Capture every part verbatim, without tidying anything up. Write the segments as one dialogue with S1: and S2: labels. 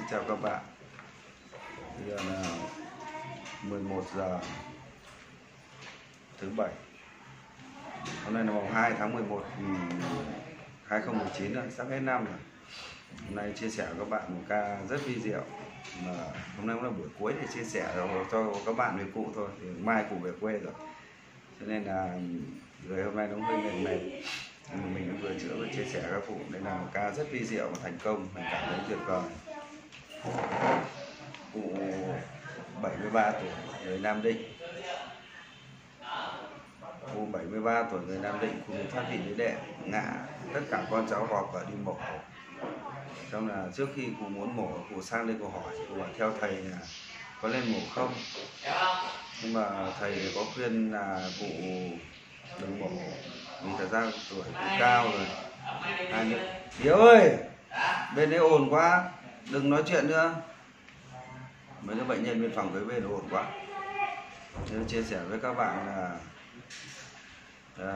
S1: Xin chào các bạn. Bây giờ là mười một giờ thứ bảy. Hôm nay là mùng hai tháng mười một hai không một chín rồi, sắp hết năm rồi. Hôm nay chia sẻ với các bạn một ca rất vi diệu. Mà hôm nay cũng là buổi cuối để chia sẻ cho các bạn về cụ thôi. Thì mai cụ về quê rồi. Cho nên là người hôm nay nó hơi mệt mệt. Mình cũng vừa chữa và chia sẻ các cụ. Đây là một ca rất vi diệu và thành công. Mình cảm thấy tuyệt vời. Cụ bảy mươi ba tuổi, người Nam Định. Cụ bảy mươi ba tuổi, người Nam Định, cụ thoát vị đế đệm, ngã, tất cả con cháu họp và đi mổ. Xong là trước khi cụ muốn mổ, cụ sang đây cụ hỏi, cụ bảo theo thầy là có lên mổ không? Nhưng mà thầy có khuyên là cụ đừng mổ, vì thật ra tuổi cụ cao rồi. Hai nữa, Hiếu ơi, bên đấy ồn quá, đừng nói chuyện nữa. Mấy cái bệnh nhân biên phòng cái bên ồn quá. Nên chia sẻ với các bạn là à,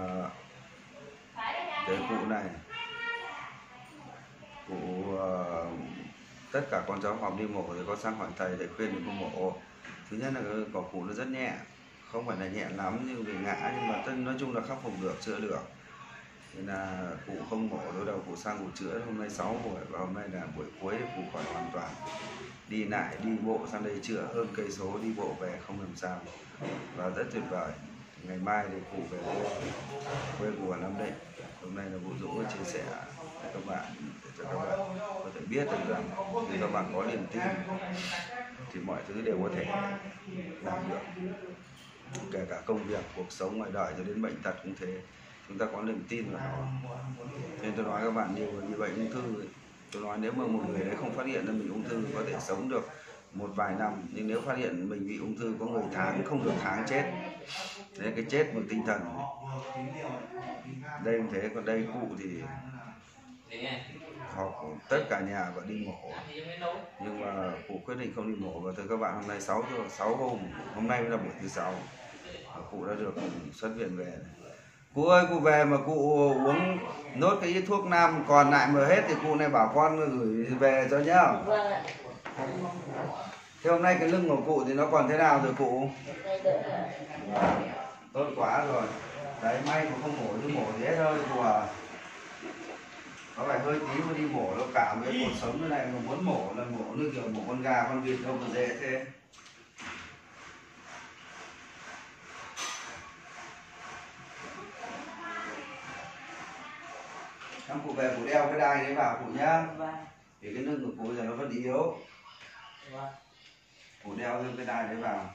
S1: cái cụ này, cụ uh, tất cả con cháu họp đi mổ thì có sang hỏi thầy để khuyên đừng có mổ. Thứ nhất là cái cỏ cụ nó rất nhẹ, không phải là nhẹ lắm nhưng vì ngã, nhưng mà tất, nói chung là khắc phục được, chữa được. Nên là cụ không mổ, đối đầu cụ sang cụ chữa. Hôm nay sáu buổi và hôm nay là buổi cuối cụ khỏi hoàn toàn. Đi lại, đi bộ sang đây chữa hơn cây số, đi bộ về không làm sao. Và rất tuyệt vời. Ngày mai thì cụ về quê cụ ở Nam Định. Hôm nay là Vũ Dũng chia sẻ với các bạn để cho các bạn có thể biết được rằng khi các bạn có niềm tin thì mọi thứ đều có thể làm được. Kể cả công việc, cuộc sống, ngoài đời cho đến bệnh tật cũng thế. Chúng ta có niềm tin vào nó. Nên tôi nói các bạn nhiều như bệnh ung thư, tôi nói nếu mà một người đấy không phát hiện ra mình ung thư có thể sống được một vài năm, nhưng nếu phát hiện mình bị ung thư có người tháng không được tháng chết. Đấy, cái chết bằng tinh thần. Đây cũng thế, còn đây cụ thì họp tất cả nhà và đi mổ. Nhưng mà cụ quyết định không đi mổ. Và thưa các bạn, hôm nay sáu sáu hôm, hôm nay là buổi thứ sáu, cụ đã được xuất viện về. Cụ ơi, cụ về mà cụ uống nốt cái ít thuốc nam còn lại mà hết thì cụ này bảo con gửi về cho nhá. Thế hôm nay cái lưng của cụ thì nó còn thế nào rồi cụ? Tốt quá rồi. Đấy, may mà không mổ chứ mổ thì hết hơi cụ à. Có phải hơi tí mà đi mổ đâu, cả với cuộc sống như này mà muốn mổ là mổ như kiểu mổ con gà, con vịt đâu mà dễ thế. Xong cụ về cụ đeo cái đai đấy vào cụ nhá. Vì cái lưng của cụ giờ nó vẫn yếu. Cụ đeo thêm cái đai đấy vào.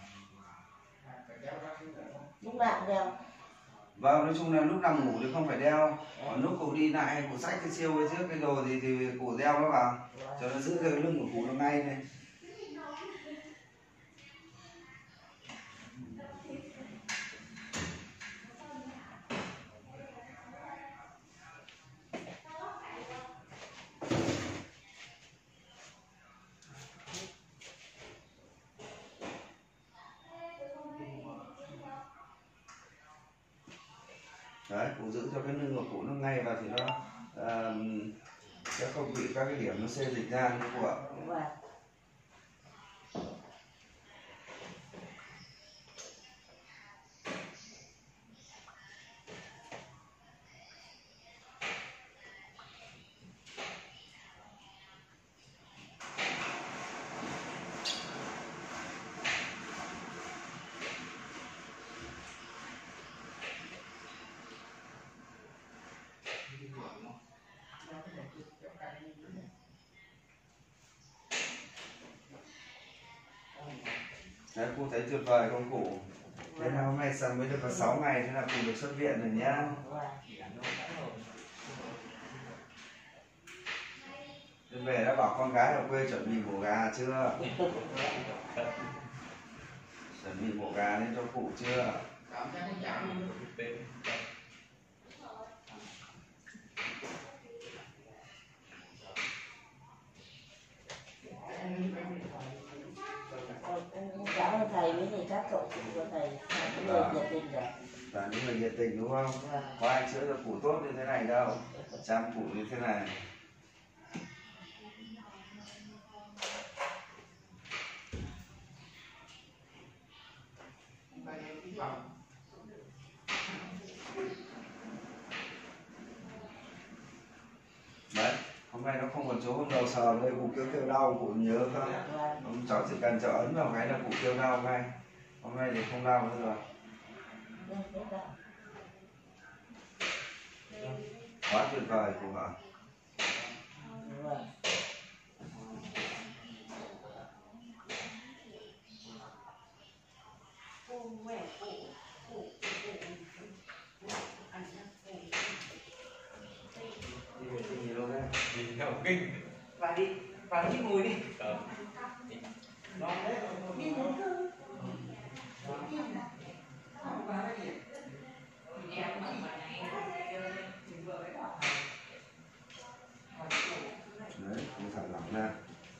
S2: Lúc nào cũng đeo.
S1: Vâng, nói chung là lúc nằm ngủ thì không phải đeo. Còn lúc cụ đi lại, cụ xách cái siêu cái trước cái đồ thì, thì cụ đeo nó vào. Cho nó giữ cái lưng của cụ nó ngay này. Đấy, cụ giữ cho cái lưng của cụ nó ngay vào thì nó uh, sẽ không bị các cái điểm nó xê dịch ra như cụ ạ. Đấy, cụ thấy tuyệt vời không cụ? Thế là hôm nay sang mới được có sáu ngày, thế là cụ được xuất viện rồi nhá. Thế về đã bảo con gái ở quê chuẩn bị mổ gà chưa? Chuẩn bị mổ gà lên cho cụ chưa?
S2: Cảm ơn thầy với thầy các cậu chị của thầy, những người nhiệt tình rồi.
S1: Là những người nhiệt tình đúng không? Có ai chữa cho cụ tốt như thế này đâu, chăm cụ như thế này. Hôm nay nó không còn chỗ hôm đầu sờ đây, cụ kêu kêu đau, cụ nhớ không? Ông cháu chỉ cần cháu ấn vào cái là cụ kêu đau ngay. Hôm nay thì không đau nữa rồi. Quá tuyệt vời cụ ạ.
S3: Kinh vào đi, vào đi ngồi đi. Ờ. Đi ngồi thôi.
S1: Đấy, cũng thả lỏng ra.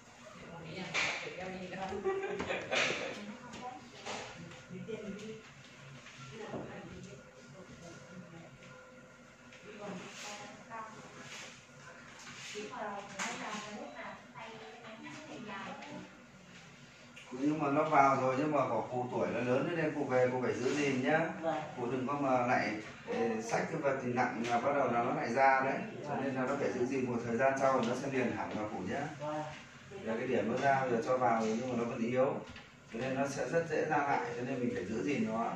S1: Nhưng mà nó vào rồi, nhưng mà có cụ tuổi nó lớn nên cụ về cụ phải giữ gìn nhá. Cụ đừng có mà lại xách cái vật thì nặng là bắt đầu là nó lại ra đấy. Cho nên là nó phải giữ gìn một thời gian sau rồi nó sẽ liền hẳn vào cụ nhá. Là cái điểm nó ra giờ cho vào rồi nhưng mà nó vẫn yếu, cho nên nó sẽ rất dễ ra lại, cho nên mình phải giữ gìn nó.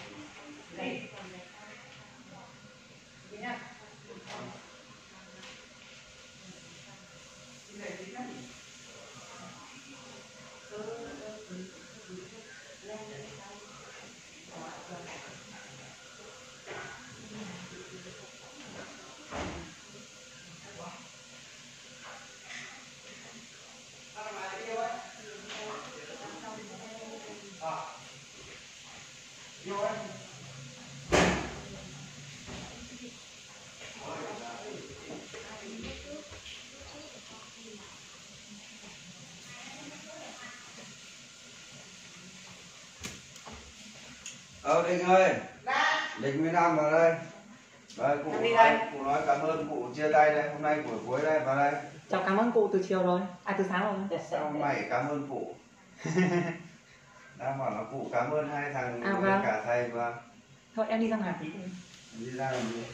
S1: Ờ Định ơi, Định với Nam vào đây. Đây, cụ nói, cụ nói cảm ơn cụ chia tay đây, hôm nay buổi cuối đây, vào đây.
S3: Cháu cảm ơn cụ từ chiều rồi, à từ sáng rồi.
S1: Sao mày cảm ơn cụ? Đang bảo là cụ cảm ơn hai thằng
S3: à, vâng.
S1: cả thầy và.
S3: Thôi em đi ra ngoài tí.
S1: Đi ra làm gì?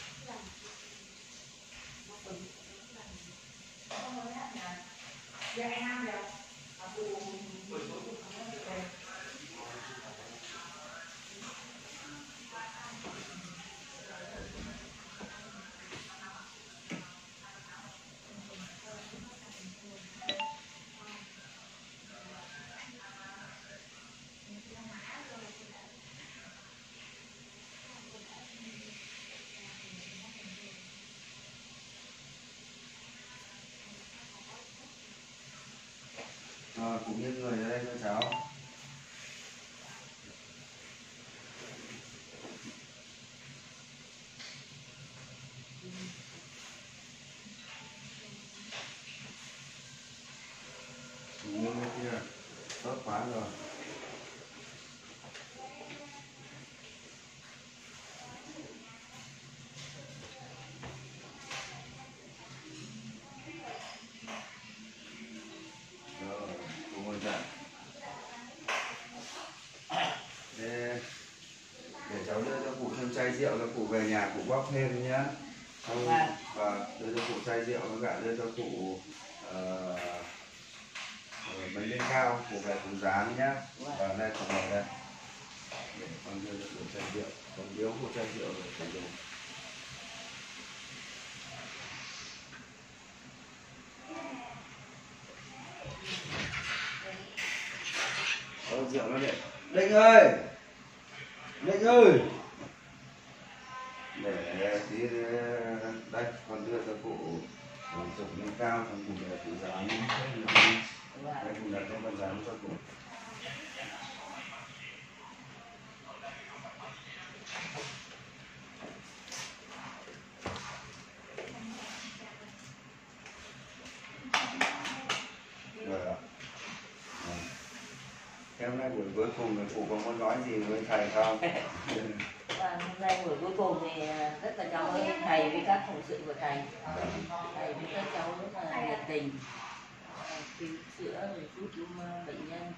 S1: Rồi, cũng như người ở đây cho cháu. Cũng như người kia, tốt quá rồi. Để cháu đưa cho cụ thêm chai rượu, cho cụ về nhà cụ bóc thêm nhé. Xong và đưa cho cụ chai rượu, với cả đưa cho cụ uh, bánh lên cao, cụ về cụ dán nhé. Và đây cụ ngồi đây để con đưa cho cụ chai rượu, con biếu cụ chai rượu rồi phải dùng. Ôi rượu nó để Định ơi, Định ơi, để tí đây con đưa cho cụ chụp lên cao, còn cụ để cụ dán đây, cụ đặt lên con dán cho cụ. Rồi ạ. Hôm nay buổi cuối cùng thì cụ có muốn nói gì với thầy không?
S2: Và hôm nay buổi cuối cùng thì rất là cảm ơn thầy với các phụng sự của thầy. Thầy với các cháu rất là nhiệt tình, cứu chữa rồi giúp bệnh nhân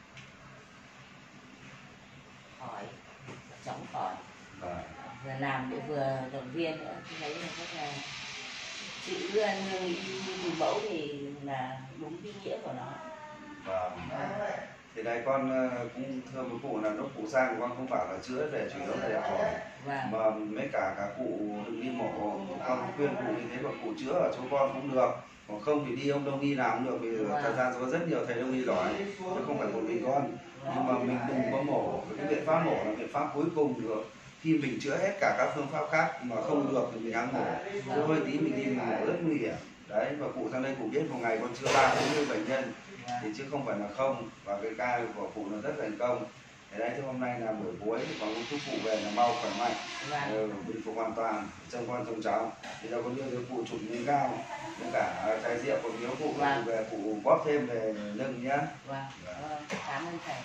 S2: khỏi, chóng khỏi. Và làm để vừa động viên nữa, thấy là rất là chữ nương y từ mẫu thì là đúng cái nghĩa của nó.
S1: Và thì đây con ờ, cũng thưa với cụ là lúc cụ sang con cũng bảo là chữa về chủ yếu là đẹp rồi,
S2: Và
S1: mà mấy cả cả cụ đừng đi mổ, con khuyên cụ như thế mà cụ chữa ở chỗ con cũng được, còn không thì đi ông đông y làm cũng được, vì thời gian có rất nhiều thầy đông y giỏi chứ không phải một mình con. Nhưng mà mình đừng có mổ, cái biện pháp mổ là biện pháp cuối cùng được, khi mình chữa hết cả các phương pháp khác mà không được thì mình ăn mổ, cứ hơi tí mình đi mình mổ rất nguy hiểm đấy. Và cụ sang đây cụ biết một ngày con chữa ba bốn mươi bệnh nhân thì chứ không phải là không, và cái ca của cụ nó rất thành công. Thế đấy, thì hôm nay là buổi cuối thì còn chúc cụ về là mau khỏe mạnh, ừ, bình phục hoàn toàn, trông con trông cháu. Thì giờ con đưa cho cụ chụp lên cao với cả chai rượu, còn nếu cụ
S2: Vâng.
S1: về cụ bóp thêm về lưng nhá.
S2: Vâng, vâng, cảm ơn thầy.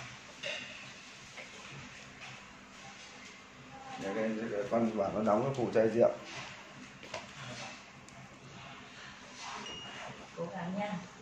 S1: Để, để, để con bảo nó đóng cái cụ chai rượu.
S2: Cố gắng nha.